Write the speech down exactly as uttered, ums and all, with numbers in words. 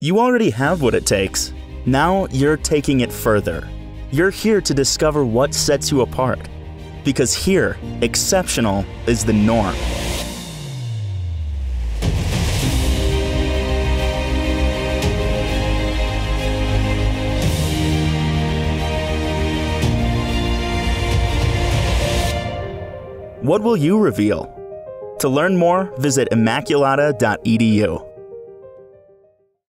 You already have what it takes. Now you're taking it further. You're here to discover what sets you apart. Because here, exceptional is the norm. What will you reveal? To learn more, visit immaculata dot e d u.